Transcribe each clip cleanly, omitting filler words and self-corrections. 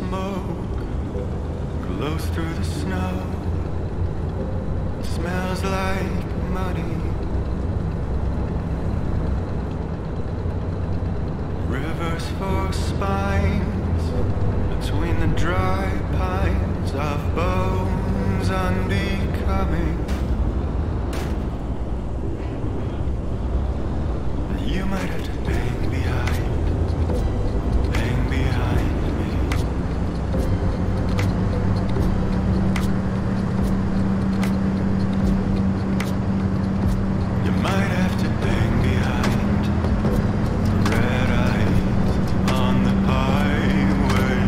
smoke glows through the snow. It smells like money. Rivers for spines between the dry pines of bones unbecoming. You might have to hang behind me. You might have to hang behind the red eyes on the highway.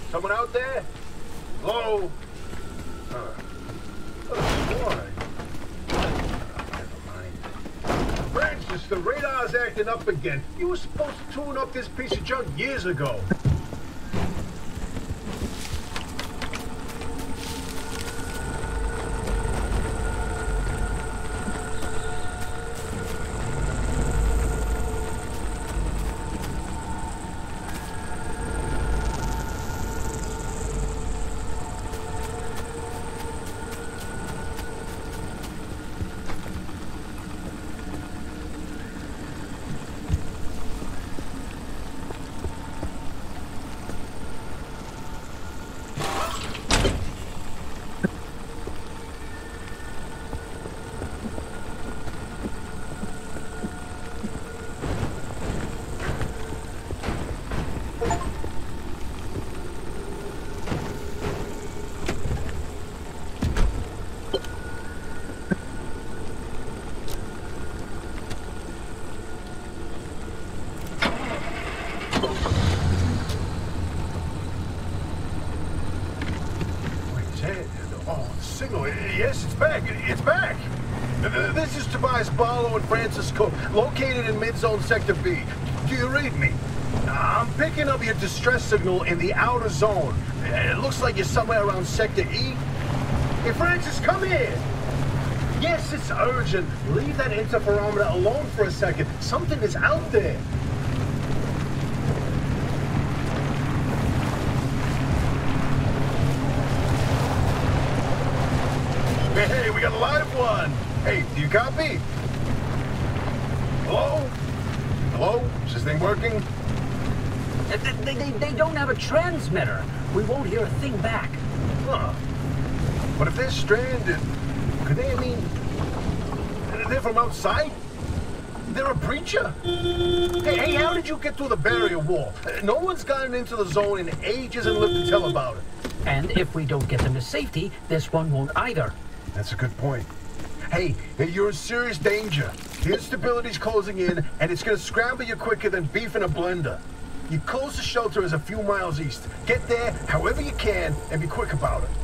Someone out there? Hello? Why? Never mind. Francis, the radar's acting up again. You were supposed to tune up this piece of junk years ago. Yes, it's back. It's back. This is Tobias Barlow and Francis Cook, located in mid-zone Sector B. Do you read me? I'm picking up your distress signal in the outer zone. It looks like you're somewhere around Sector E. Hey, Francis, come here. Yes, it's urgent. Leave that interferometer alone for a second. Something is out there. Hey, we got a live one. Hey, do you copy? Hello? Hello? Is this thing working? They don't have a transmitter. We won't hear a thing back. Huh. But if they're stranded, could they, they're from outside? They're a preacher? Hey, how did you get through the barrier wall? No one's gotten into the zone in ages and lived to tell about it. And if we don't get them to safety, this one won't either. That's a good point. Hey, you're in serious danger. The instability's closing in, and it's gonna scramble you quicker than beef in a blender. Your closest shelter is a few miles east. Get there however you can, and be quick about it.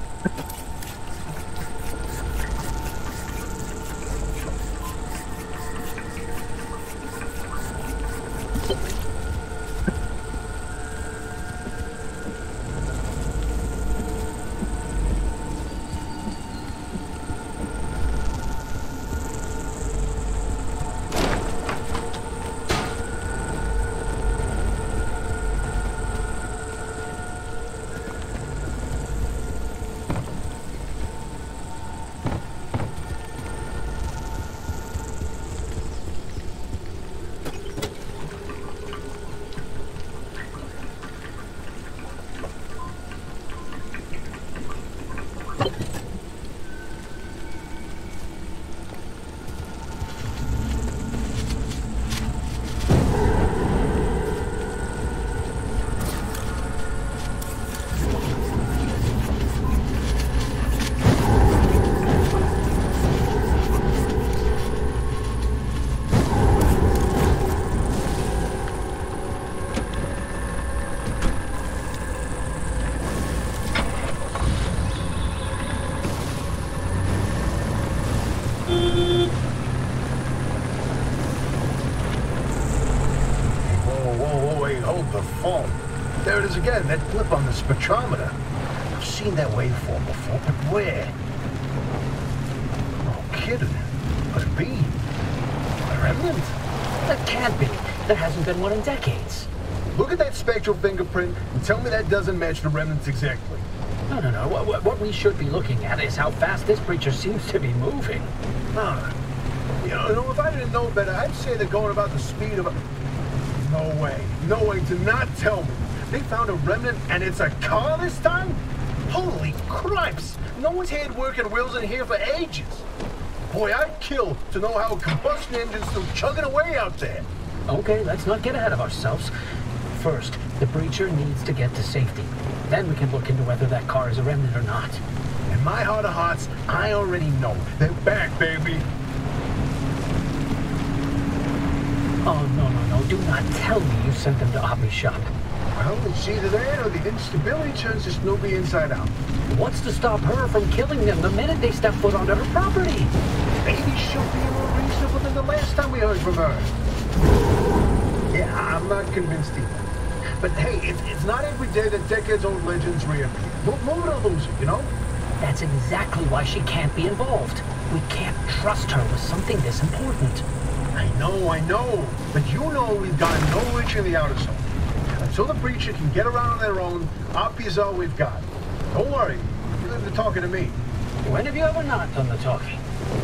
There it is again, that blip on the spectrometer. I've seen that waveform before, but where? Oh, kidding. Could it be? A remnant? That can't be. There hasn't been one in decades. Look at that spectral fingerprint and tell me that doesn't match the remnants exactly. No. What we should be looking at is how fast this creature seems to be moving. You know, if I didn't know better, I'd say they're going about the speed of a... No way, do not tell me. They found a remnant and it's a car this time? Holy cripes! No one's had working wheels in here for ages. Boy, I'd kill to know how a combustion engine's still chugging away out there. Okay, let's not get ahead of ourselves. First, the breacher needs to get to safety. Then we can look into whether that car is a remnant or not. In my heart of hearts, I already know. They're back, baby. Oh, no. Do not tell me you sent them to Oppie's shop. Well, it's either that or the instability turns this newbie inside out. What's to stop her from killing them the minute they step foot onto her property? Maybe she'll be more reasonable than the last time we heard from her. Yeah, I'm not convinced either. But hey, it's not every day that decades-old legends reappear. Move or lose it, you know? That's exactly why she can't be involved. We can't trust her with something this important. I know. But you know we've got no reach in the outer zone. Until the Breacher can get around on their own, Op is all we've got. Don't worry. You're talking to me. When have you ever not done the talking?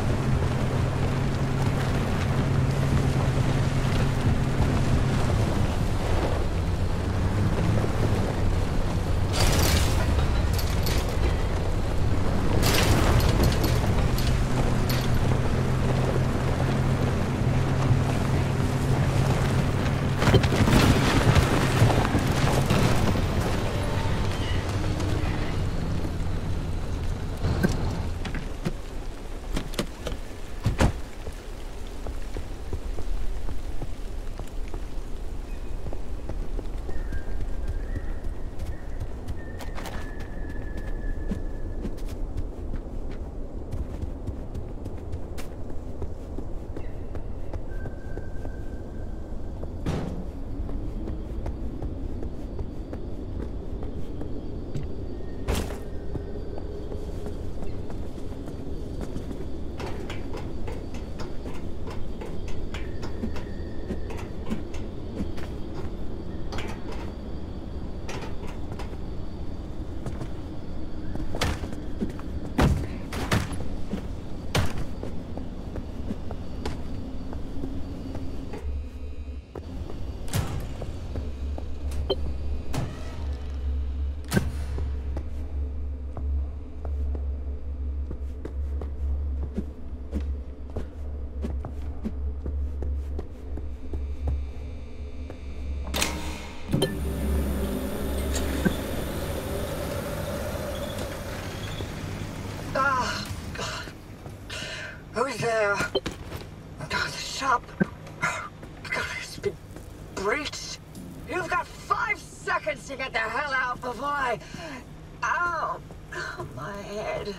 Who's there? Oh, the shop. God, it's been breached. You've got 5 seconds to get the hell out before I... Ow! Oh, my head.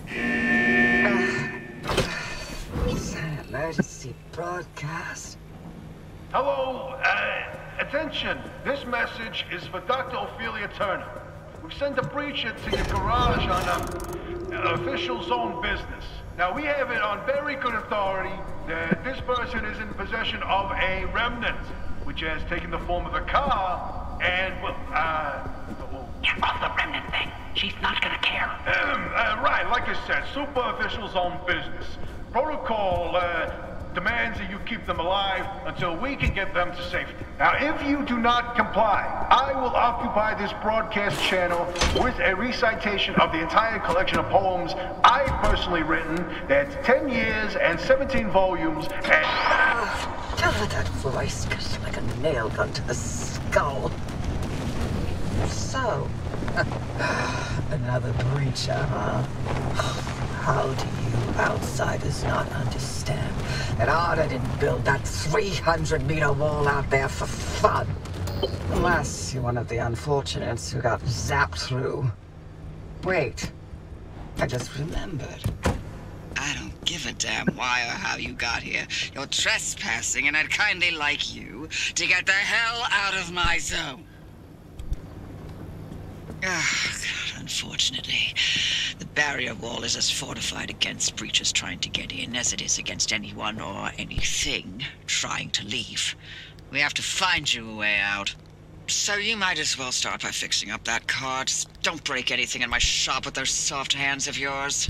It's an emergency broadcast. Hello, attention. This message is for Dr. Ophelia Turner. We've sent a breacher to your garage on official zone business. Now, we have it on very good authority that this person is in possession of a remnant, which has taken the form of a car, and, well, Get off the remnant thing. She's not gonna care. right, like I said, super official zone business. Protocol, demands that you keep them alive until we can get them to safety. Now, if you do not comply, I will occupy this broadcast channel with a recitation of the entire collection of poems I've personally written. That's 10 years and 17 volumes and... Oh, that voice goes like a nail gun to the skull. So, another breacher, huh? How do you outsiders not understand that Arda didn't build that 300-meter wall out there for fun? Unless you're one of the unfortunates who got zapped through. Wait, I just remembered. I don't give a damn why or how you got here. You're trespassing, and I'd kindly like you to get the hell out of my zone. Ah, God, unfortunately, the barrier wall is as fortified against breaches trying to get in as it is against anyone or anything trying to leave. We have to find you a way out. So you might as well start by fixing up that car. Just don't break anything in my shop with those soft hands of yours.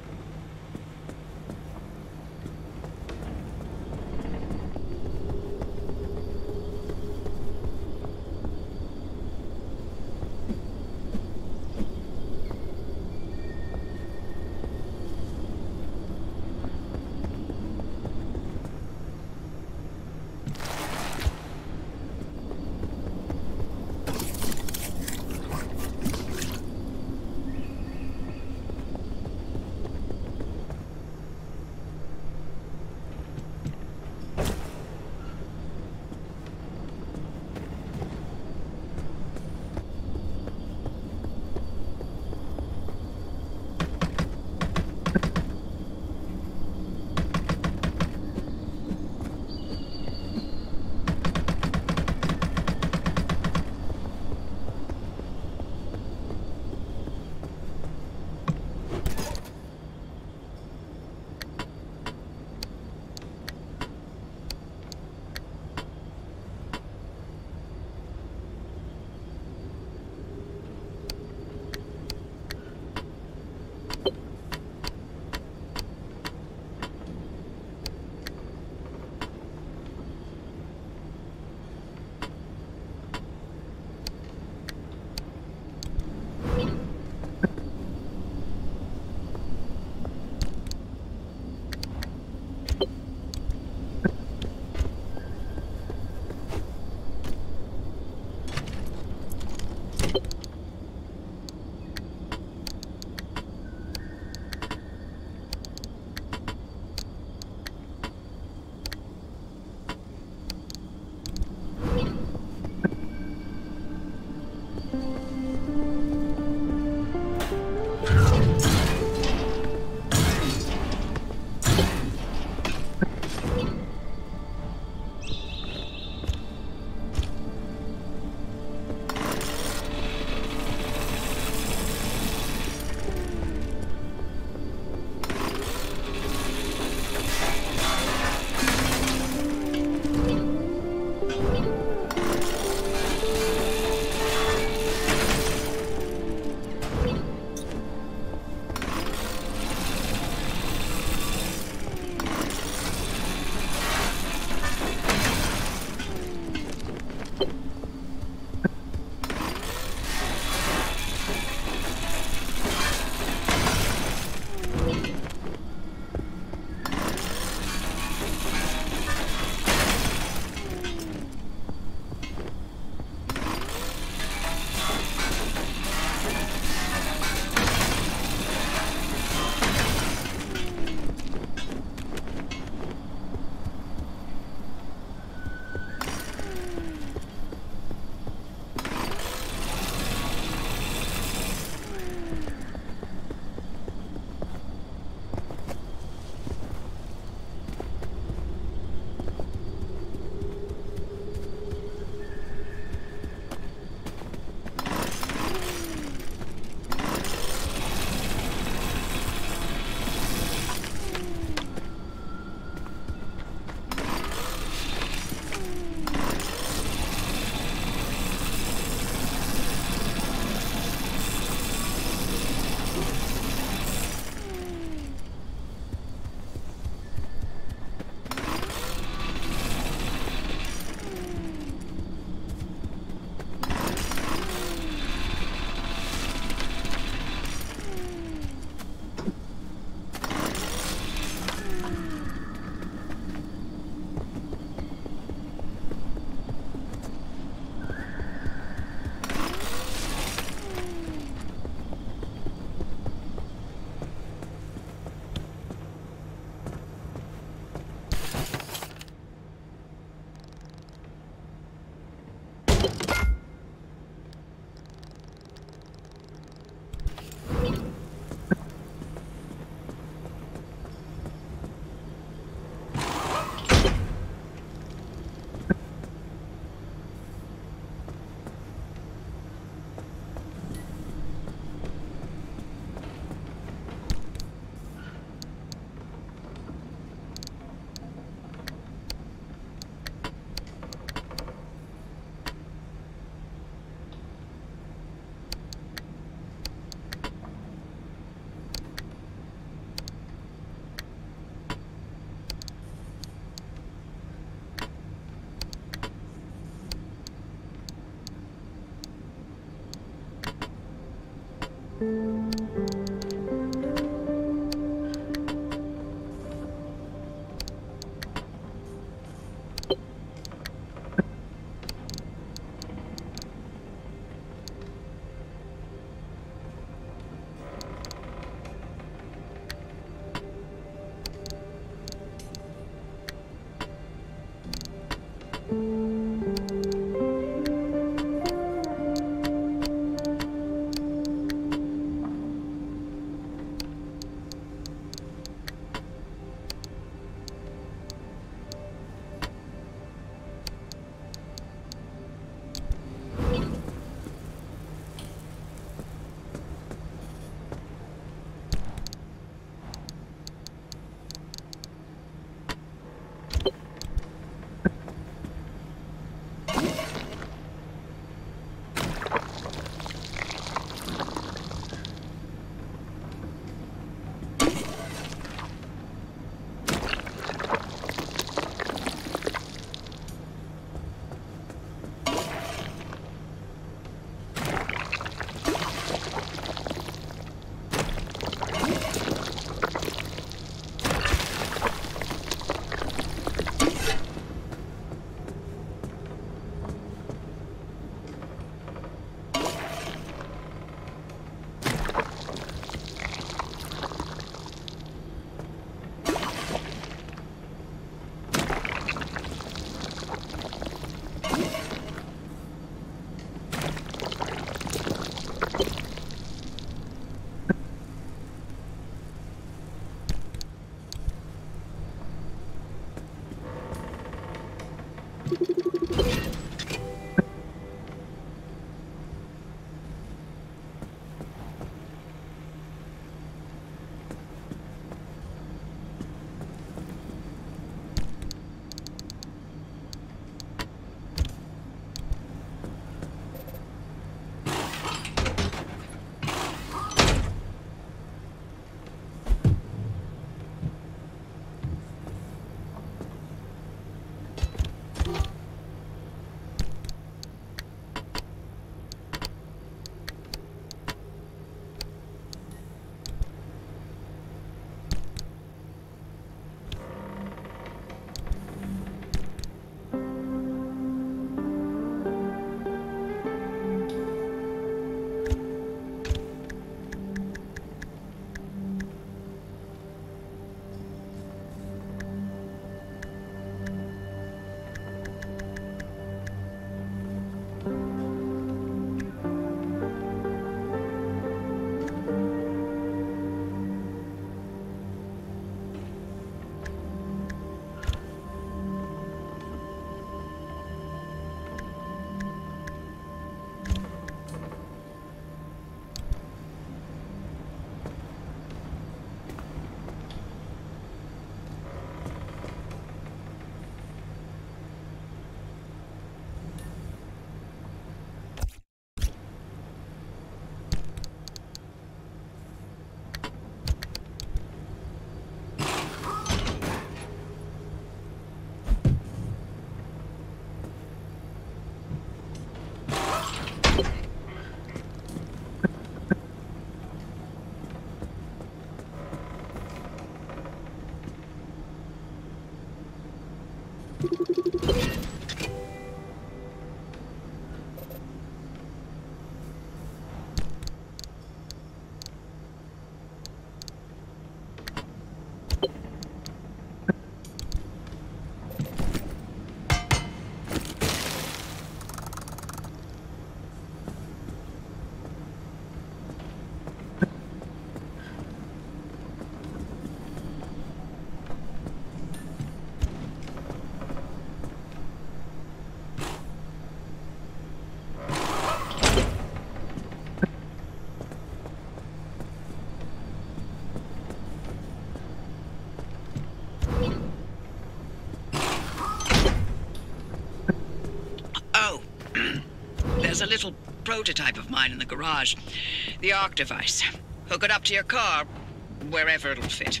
There's a little prototype of mine in the garage. The arc device. Hook it up to your car, wherever it'll fit.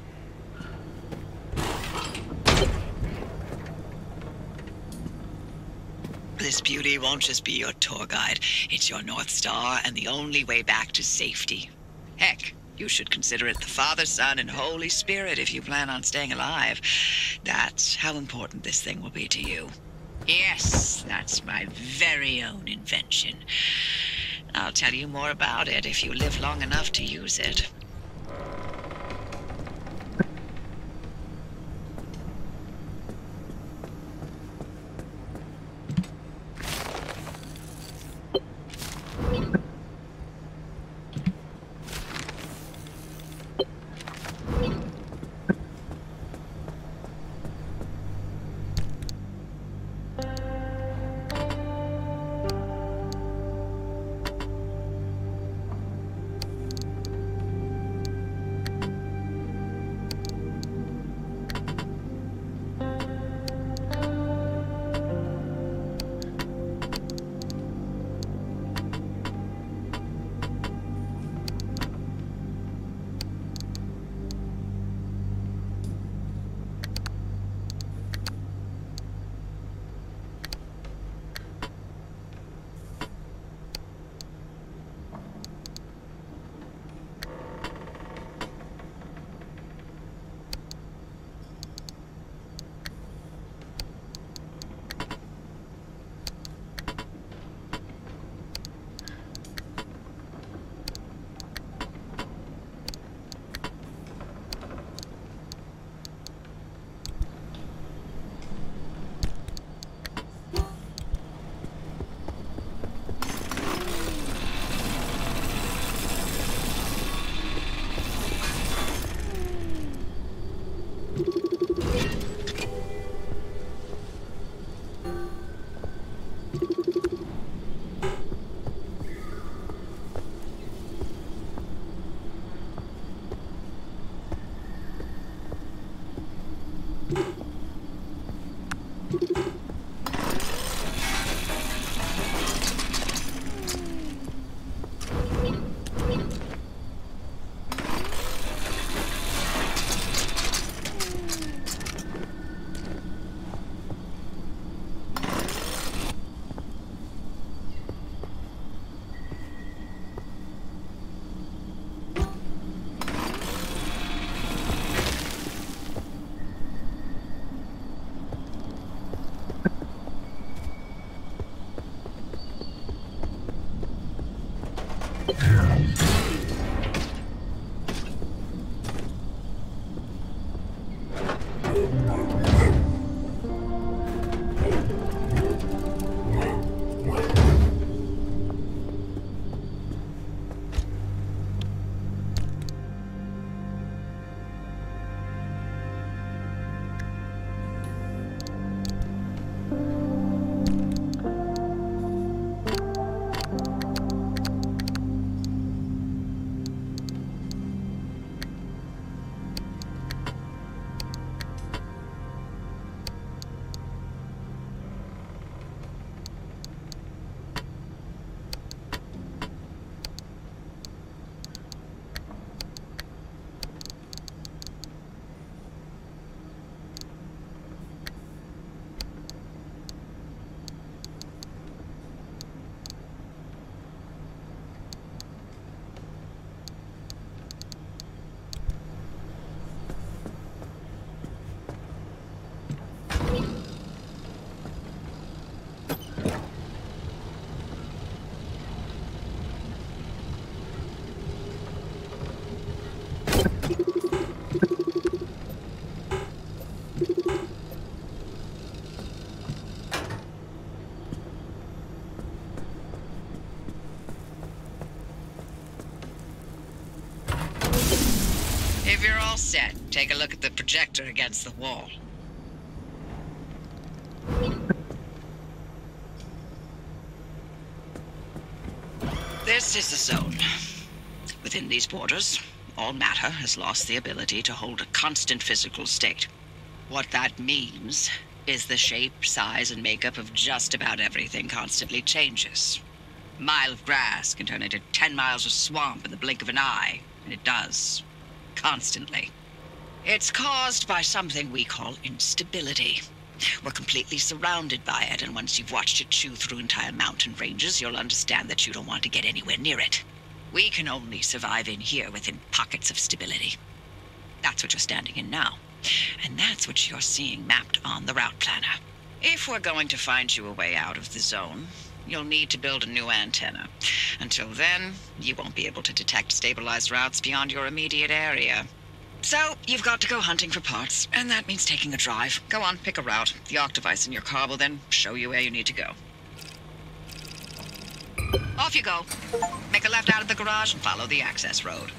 This beauty won't just be your tour guide. It's your North Star and the only way back to safety. Heck, you should consider it the Father, Son, and Holy Spirit if you plan on staying alive. That's how important this thing will be to you. Yes, that's my very own invention. I'll tell you more about it if you live long enough to use it. If you're all set, take a look at the projector against the wall. This is the zone. Within these borders, all matter has lost the ability to hold a constant physical state. What that means is the shape, size, and makeup of just about everything constantly changes. A mile of grass can turn into 10 miles of swamp in the blink of an eye, and it does. Constantly. It's caused by something we call instability. We're completely surrounded by it, and once you've watched it chew through entire mountain ranges, you'll understand that you don't want to get anywhere near it. We can only survive in here within pockets of stability. That's what you're standing in now. And that's what you're seeing mapped on the route planner. If we're going to find you a way out of the zone, you'll need to build a new antenna. Until then, you won't be able to detect stabilized routes beyond your immediate area. So, you've got to go hunting for parts, and that means taking a drive. Go on, pick a route. The arc device in your car will then show you where you need to go. Off you go. Make a left out of the garage and follow the access road.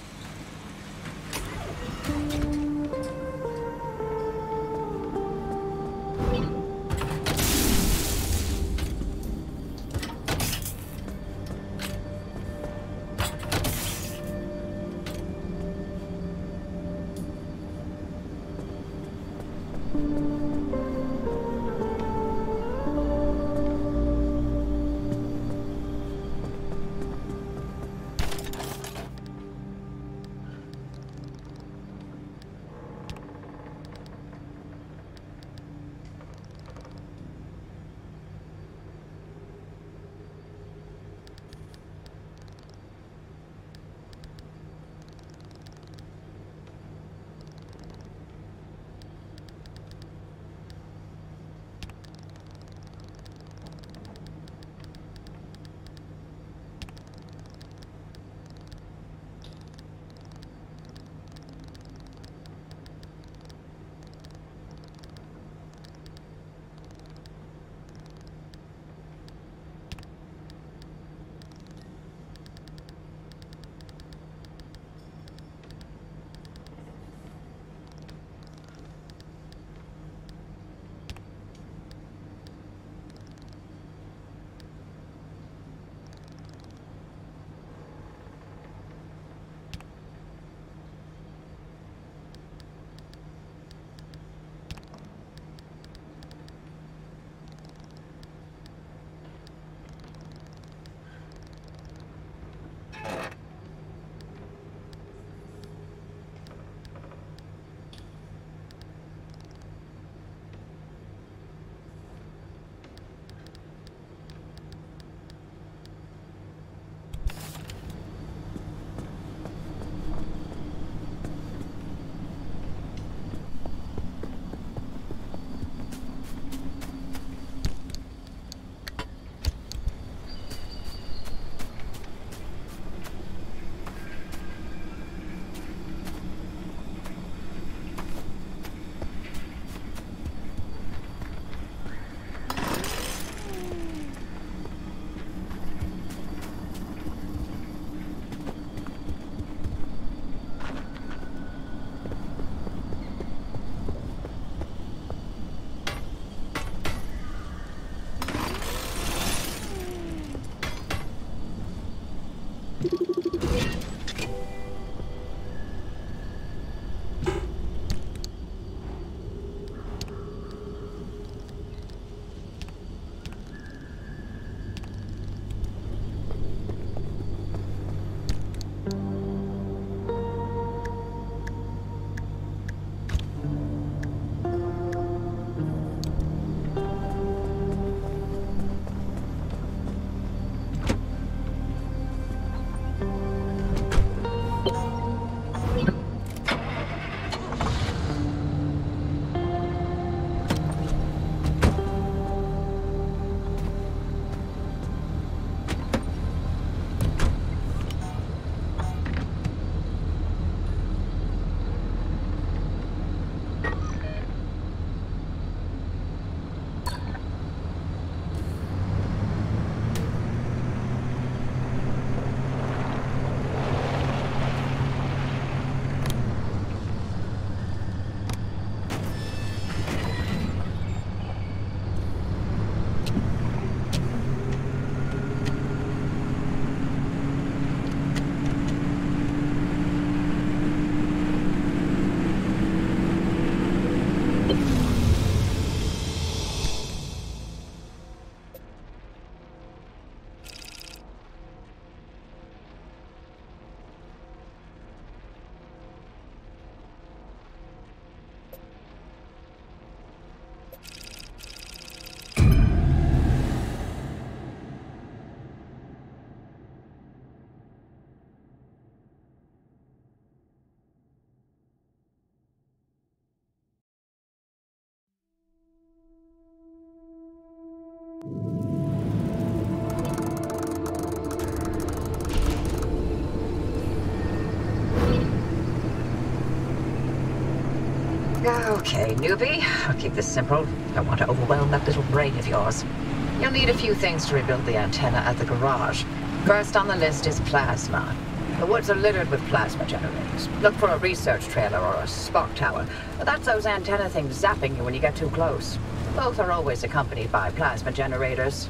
Okay, newbie. I'll keep this simple. Don't want to overwhelm that little brain of yours. You'll need a few things to rebuild the antenna at the garage. First on the list is plasma. The woods are littered with plasma generators. Look for a research trailer or a spark tower. That's those antenna things zapping you when you get too close. Both are always accompanied by plasma generators.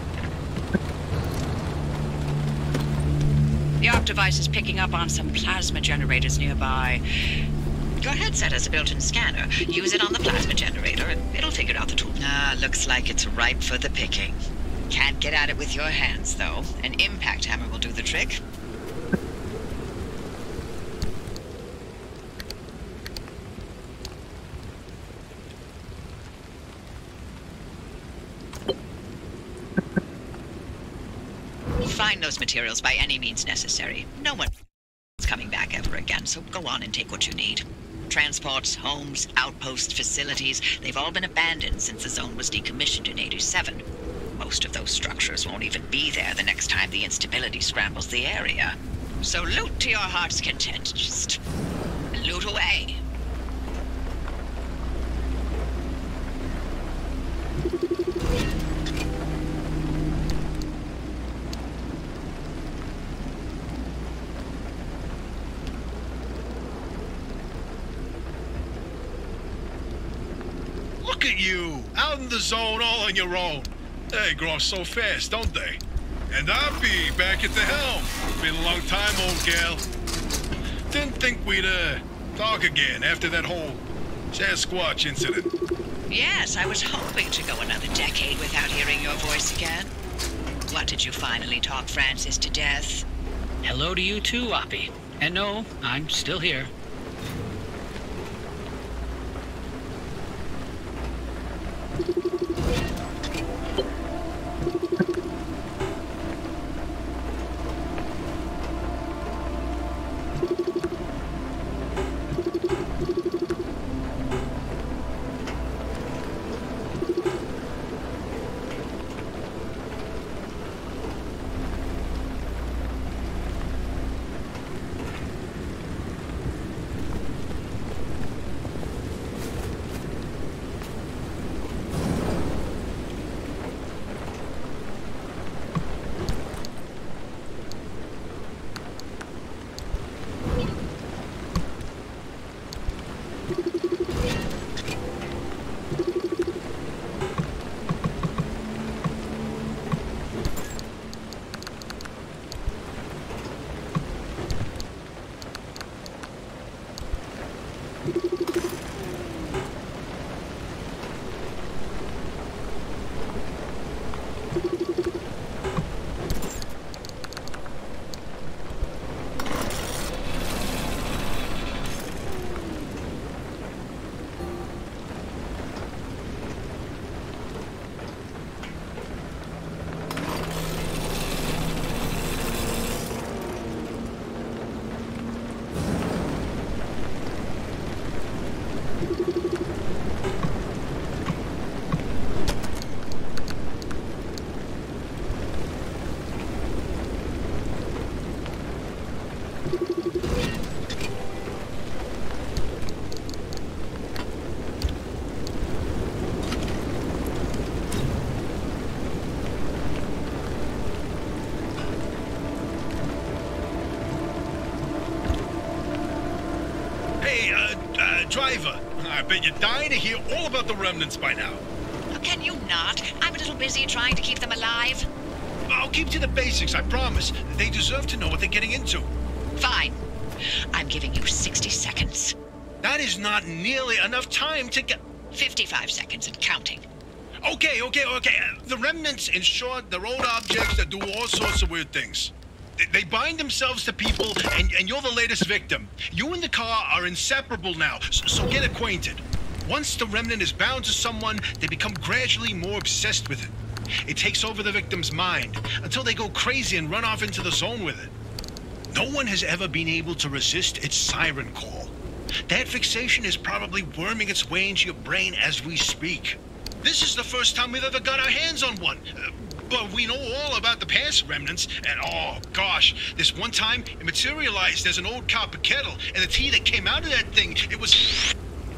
The ARC device is picking up on some plasma generators nearby. Your headset has a built-in scanner. Use it on the plasma generator and it'll figure out the tool. Looks like it's ripe for the picking. Can't get at it with your hands, though. An impact hammer will do the trick. Find those materials by any means necessary. No one is coming back ever again, so go on and take what you need. Transports, homes, outpost facilities, they've all been abandoned since the zone was decommissioned in '87. Most of those structures won't even be there the next time the instability scrambles the area. So loot to your heart's content. Just loot away. Look at you, out in the zone all on your own. They grow up so fast, don't they? And I'll be back at the helm. Been a long time, old gal. Didn't think we'd, talk again after that whole Sasquatch incident. Yes, I was hoping to go another decade without hearing your voice again. What did you finally talk Francis to death? Hello to you too, Oppie. And no, I'm still here. Driver, I bet you're dying to hear all about the remnants by now. Oh, can you not? I'm a little busy trying to keep them alive. I'll keep to the basics, I promise. They deserve to know what they're getting into. Fine. I'm giving you 60 seconds. That is not nearly enough time to get... 55 seconds and counting. Okay. The remnants, in short, they're old objects that do all sorts of weird things. They bind themselves to people, and you're the latest victim. You and the car are inseparable now, so get acquainted. Once the remnant is bound to someone, they become gradually more obsessed with it. It takes over the victim's mind, until they go crazy and run off into the zone with it. No one has ever been able to resist its siren call. That fixation is probably worming its way into your brain as we speak. This is the first time we've ever got our hands on one. But we know all about the past remnants, and oh gosh, this one time it materialized as an old copper kettle, and the tea that came out of that thing, it was...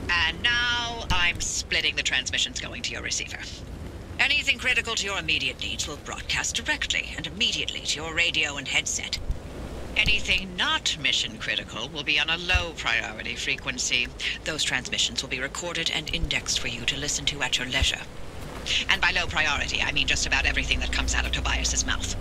And now I'm splitting the transmissions going to your receiver. Anything critical to your immediate needs will broadcast directly and immediately to your radio and headset. Anything not mission critical will be on a low priority frequency. Those transmissions will be recorded and indexed for you to listen to at your leisure. And by low priority, I mean just about everything that comes out of Tobias's mouth.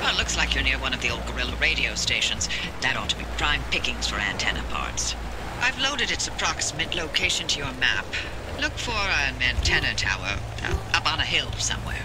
Well, looks like you're near one of the old guerrilla radio stations. That ought to be prime pickings for antenna parts. I've loaded its approximate location to your map. Look for an antenna tower up on a hill somewhere.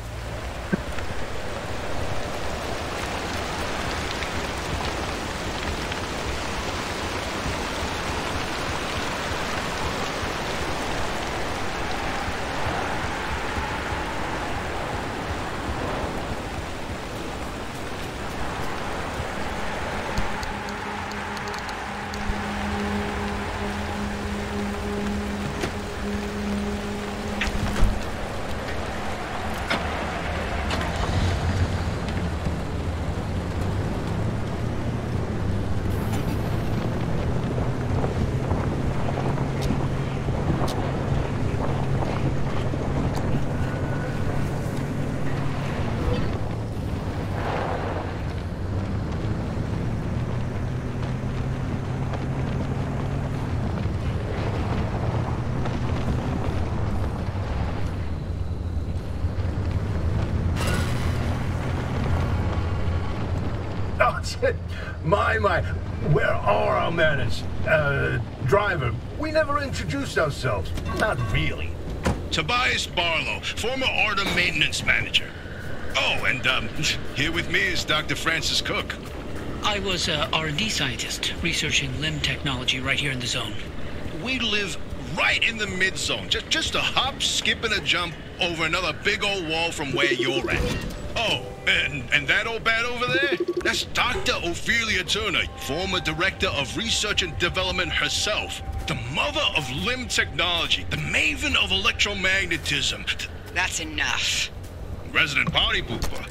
My, where are our manners? Driver, we never introduced ourselves. Not really. Tobias Barlow, former Artem maintenance manager. Oh, and here with me is Dr. Francis Cook. I was a R&D scientist researching limb technology right here in the zone. We live right in the mid-zone, just a hop, skip, and a jump over another big old wall from where you're at. Oh, and that old bat over there? That's Dr. Ophelia Turner, former director of research and development herself. The mother of limb technology, the maven of electromagnetism. That's enough. Resident party pooper.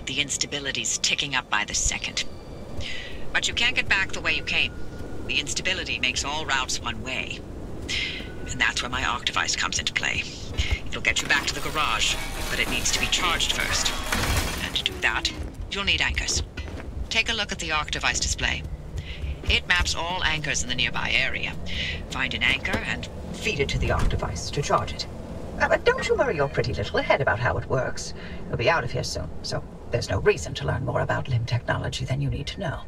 The instability's ticking up by the second. But you can't get back the way you came. The instability makes all routes one way. And that's where my arc device comes into play. It'll get you back to the garage, but it needs to be charged first. And to do that, you'll need anchors. Take a look at the arc device display. It maps all anchors in the nearby area. Find an anchor and Feed it to the arc device to charge it. But don't you worry your pretty little head about how it works. You'll be out of here soon, so there's no reason to learn more about limb technology than you need to know.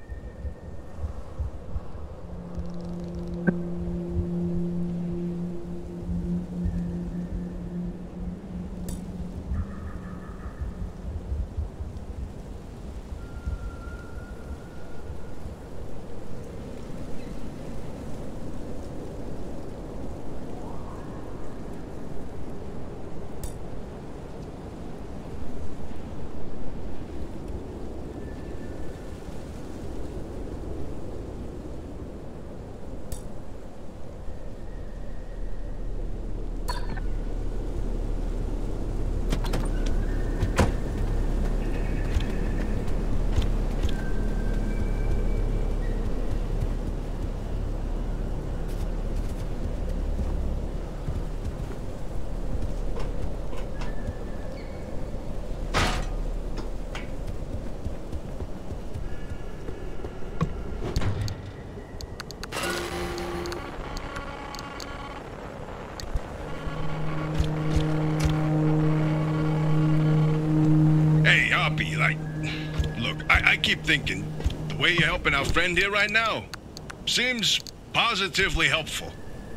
I keep thinking, the way you're helping our friend here right now seems positively helpful.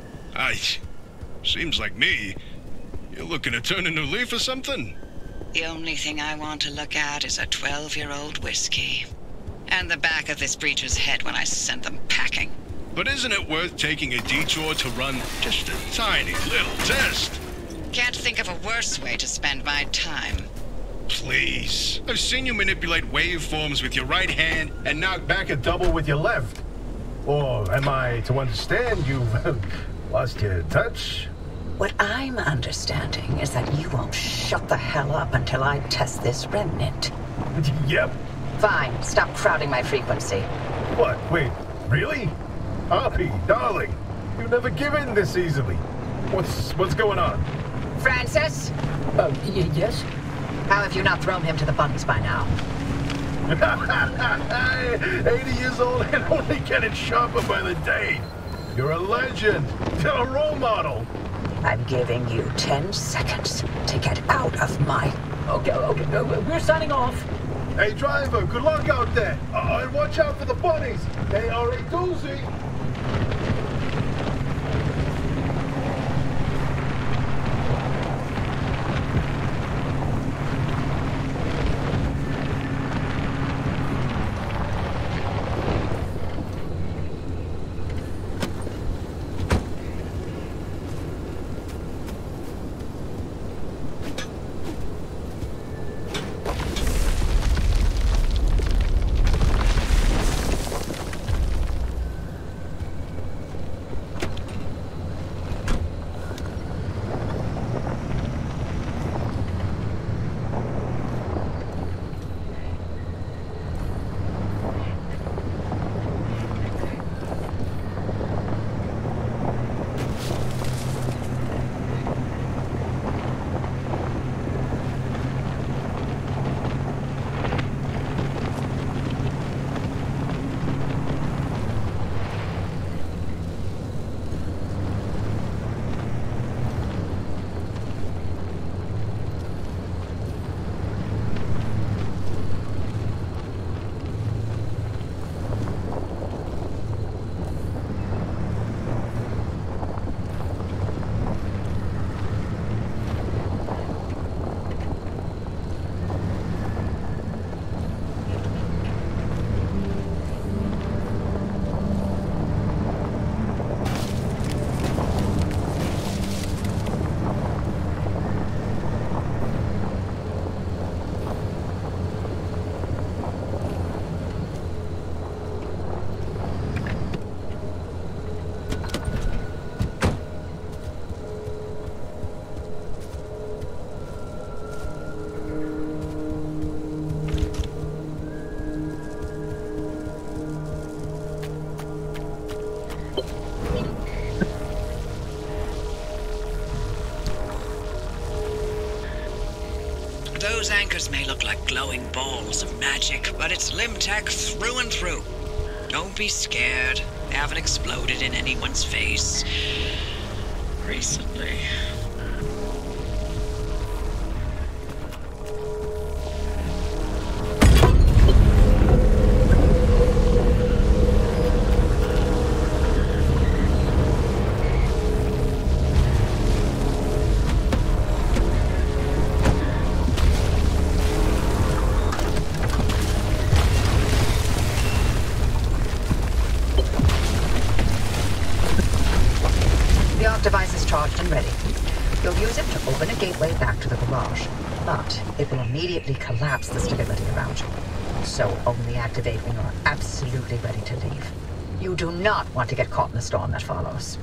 Seems like me. You're looking to turn a new leaf or something? The only thing I want to look at is a 12-year-old whiskey. And the back of this breacher's head when I send them packing. But isn't it worth taking a detour to run just a tiny little test? Can't think of a worse way to spend my time. Please. I've seen you manipulate waveforms with your right hand And knock back a double with your left. Or am I to understand you've lost your touch? What I'm understanding is that you won't shut the hell up until I test this remnant. Yep. Fine, stop crowding my frequency. What? Wait, really? Hoppy, darling, you never give in this easily. What's going on? Francis? Yes? How have you not thrown him to the bunnies by now? 80 years old and only getting sharper by the day. You're a legend. You're a role model. I'm giving you 10 seconds to get out of my... Okay, we're signing off. Hey, driver, good luck out there. And watch out for the bunnies. They are a doozy. Those anchors may look like glowing balls of magic, but it's limb tech through and through. Don't be scared. They haven't exploded in anyone's face recently. Device is charged and ready. You'll use it to open a gateway back to the garage, but it will immediately collapse the stability around you. So only activate when you're absolutely ready to leave. You do not want to get caught in the storm that follows.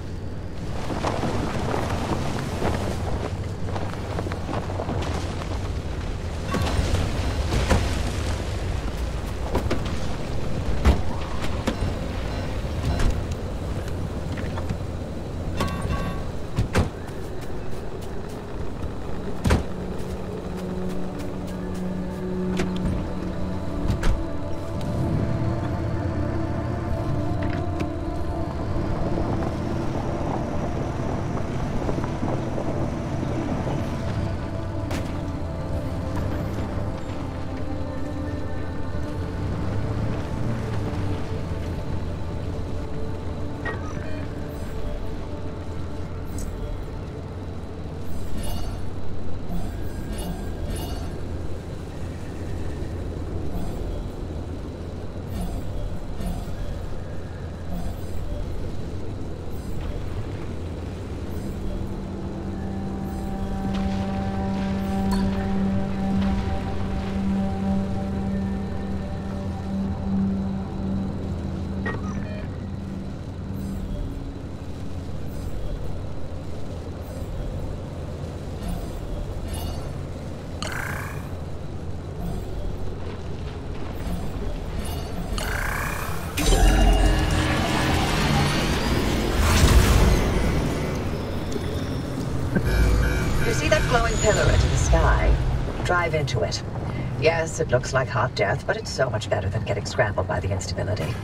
Glowing pillar into the sky. Drive into it. Yes, it looks like hot death, but it's so much better than getting scrambled by the instability.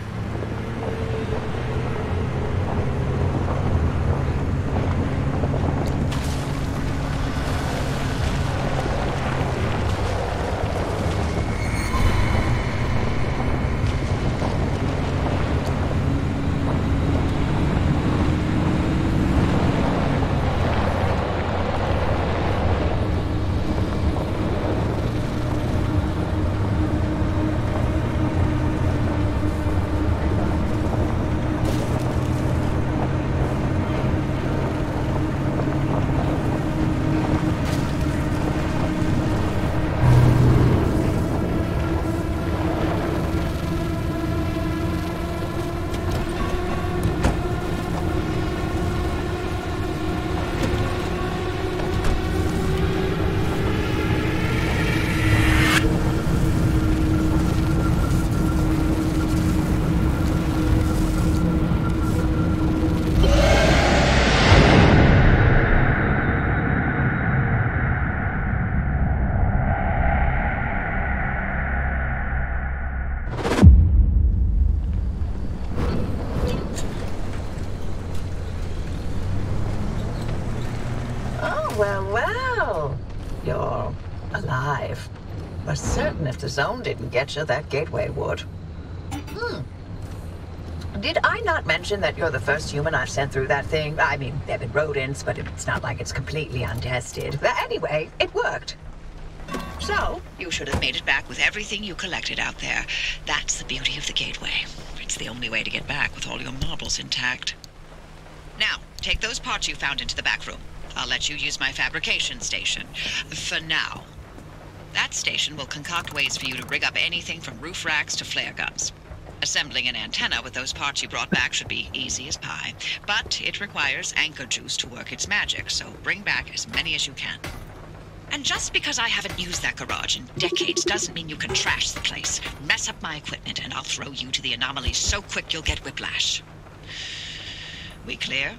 Well, you're alive. We're certain if the zone didn't get you, that gateway would. Did I not mention that you're the first human I've sent through that thing? I mean, there have been rodents, but it's not like it's completely untested. Anyway, it worked. So, you should have made it back with everything you collected out there. That's the beauty of the gateway. It's the only way to get back with all your marbles intact. Now, take those parts you found into the back room. I'll let you use my fabrication station. For now. That station will concoct ways for you to rig up anything from roof racks to flare guns. Assembling an antenna with those parts you brought back should be easy as pie. But it requires anchor juice to work its magic, so bring back as many as you can. And just because I haven't used that garage in decades doesn't mean you can trash the place. Mess up my equipment and I'll throw you to the anomalies so quick you'll get whiplash. We clear?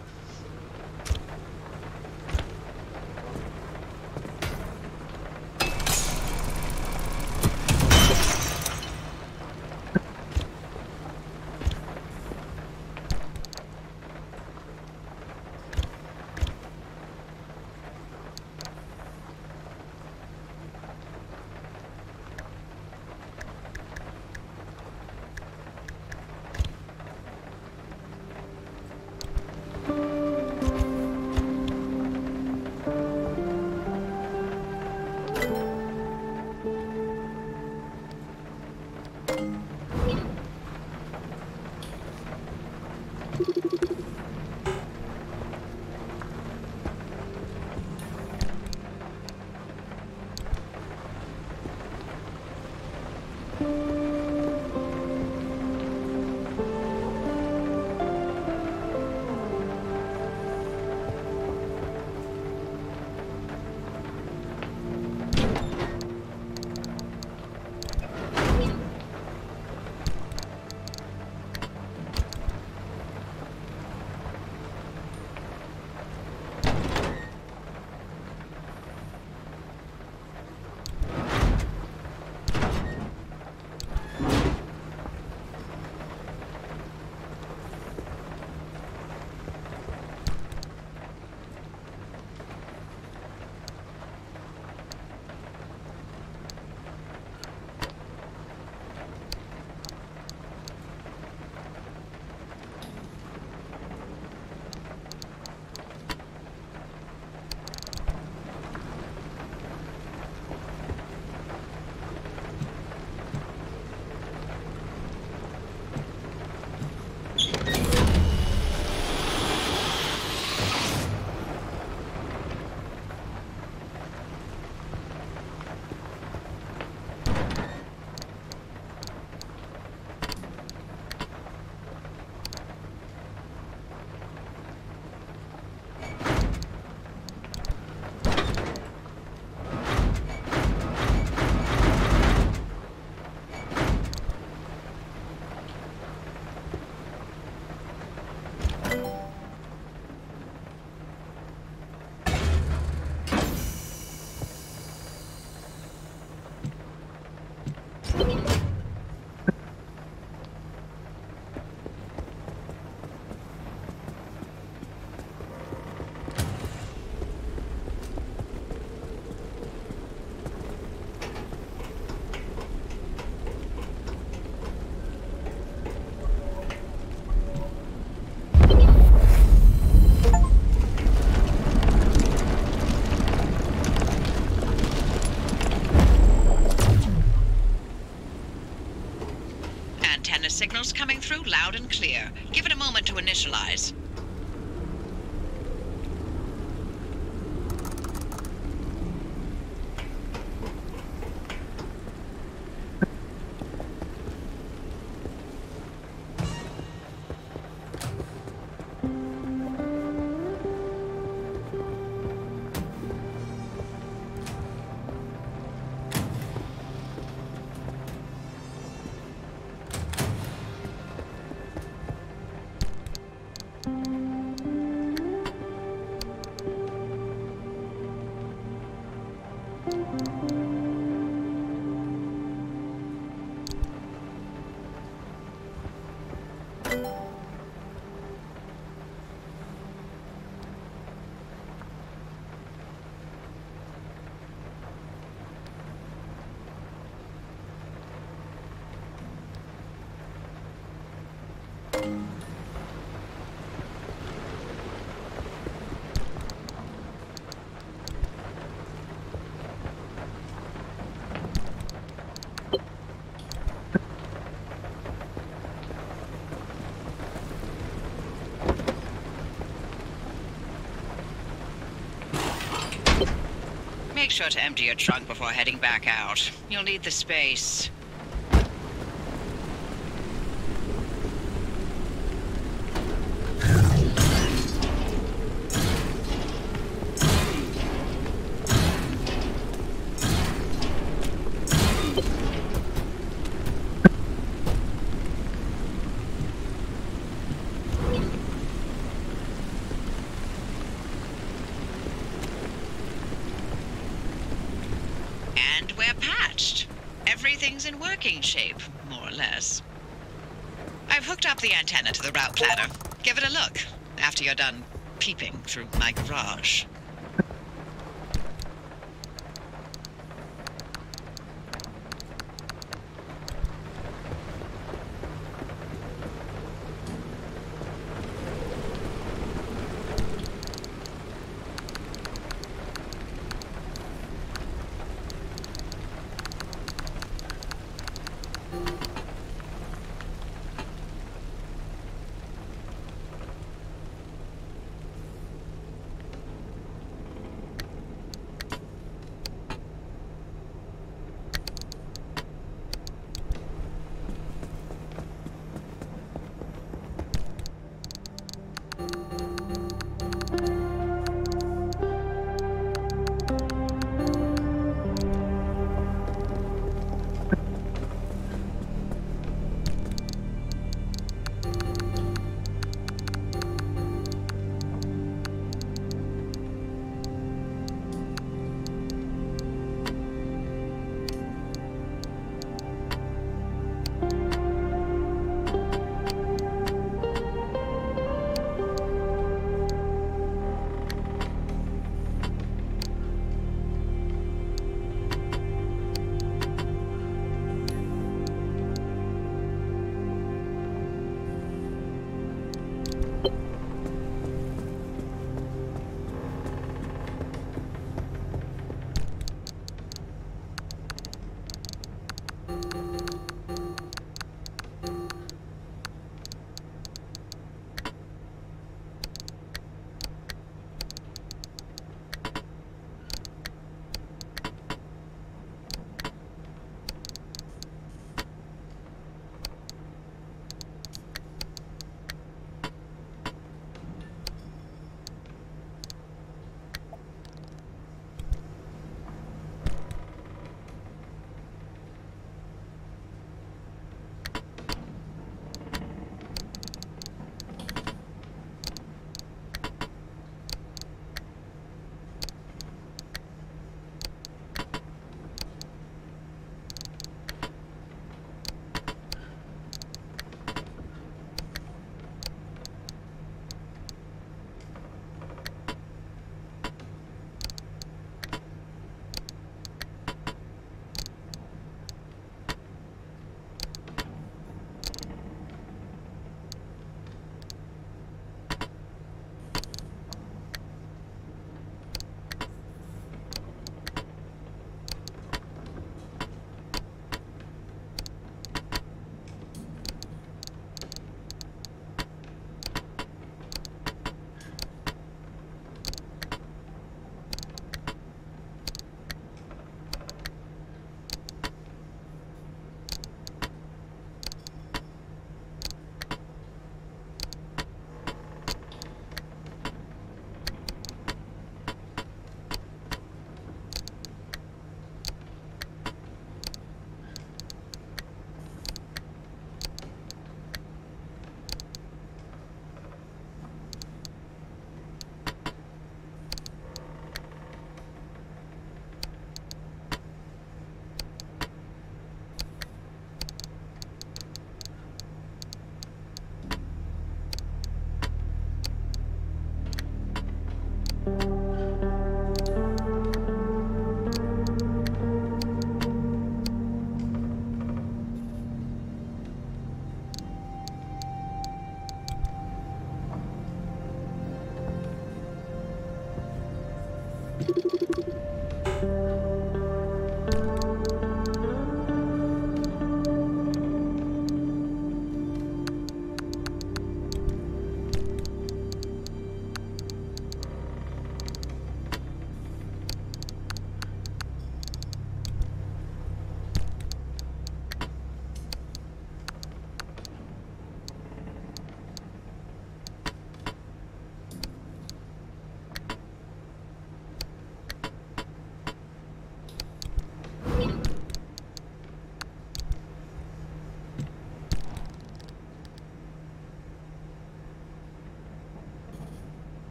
initialize. Make sure to empty your trunk before heading back out. You'll need the space. And we're patched. Everything's in working shape, more or less. I've hooked up the antenna to the route planner. Give it a look after you're done peeping through my garage.